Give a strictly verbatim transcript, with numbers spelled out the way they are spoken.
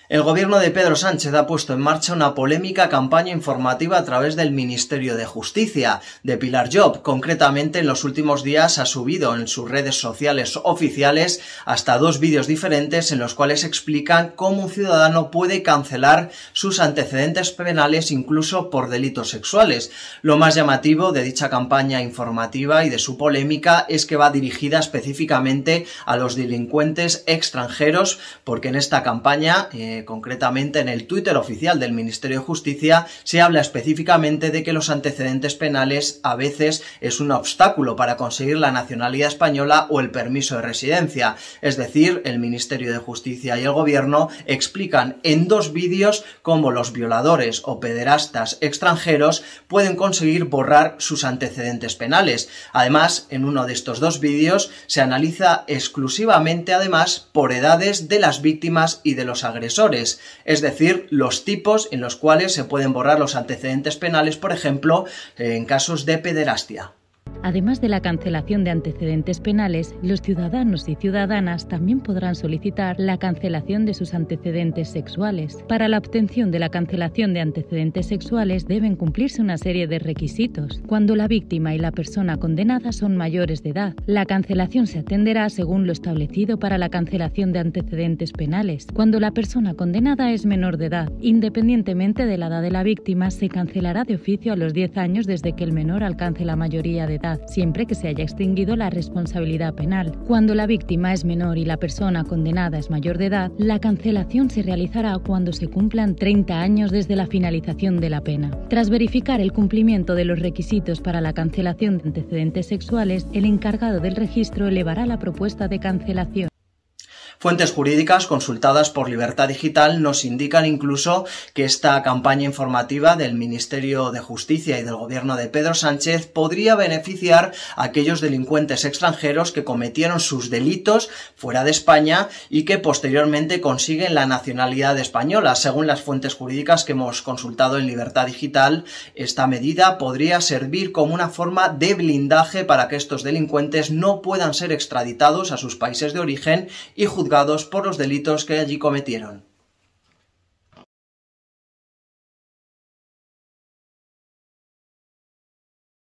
El gobierno de Pedro Sánchez ha puesto en marcha una polémica campaña informativa a través del Ministerio de Justicia, de Pilar Job. Concretamente, en los últimos días ha subido en sus redes sociales oficiales hasta dos vídeos diferentes en los cuales explican cómo un ciudadano puede cancelar sus antecedentes penales incluso por delitos sexuales. Lo más llamativo de dicha campaña informativa y de su polémica es que va dirigida específicamente a los delincuentes extranjeros, porque en esta campaña, eh, concretamente en el Twitter oficial del Ministerio de Justicia, se habla específicamente de que los antecedentes penales a veces es un obstáculo para conseguir la nacionalidad española o el permiso de residencia. Es decir, el Ministerio de Justicia y el Gobierno explican en dos vídeos cómo los violadores o pederastas extranjeros pueden conseguir borrar sus antecedentes penales. Además, en uno de estos dos vídeos se analiza exclusivamente, además, por edades de las víctimas y de los agresores. Es decir, los tipos en los cuales se pueden borrar los antecedentes penales, por ejemplo, en casos de pederastia. Además de la cancelación de antecedentes penales, los ciudadanos y ciudadanas también podrán solicitar la cancelación de sus antecedentes sexuales. Para la obtención de la cancelación de antecedentes sexuales deben cumplirse una serie de requisitos. Cuando la víctima y la persona condenada son mayores de edad, la cancelación se atenderá según lo establecido para la cancelación de antecedentes penales. Cuando la persona condenada es menor de edad, independientemente de la edad de la víctima, se cancelará de oficio a los diez años desde que el menor alcance la mayoría de edad, siempre que se haya extinguido la responsabilidad penal. Cuando la víctima es menor y la persona condenada es mayor de edad, la cancelación se realizará cuando se cumplan treinta años desde la finalización de la pena. Tras verificar el cumplimiento de los requisitos para la cancelación de antecedentes sexuales, el encargado del registro elevará la propuesta de cancelación. Fuentes jurídicas consultadas por Libertad Digital nos indican incluso que esta campaña informativa del Ministerio de Justicia y del Gobierno de Pedro Sánchez podría beneficiar a aquellos delincuentes extranjeros que cometieron sus delitos fuera de España y que posteriormente consiguen la nacionalidad española. Según las fuentes jurídicas que hemos consultado en Libertad Digital, esta medida podría servir como una forma de blindaje para que estos delincuentes no puedan ser extraditados a sus países de origen y juzgados por los delitos que allí cometieron.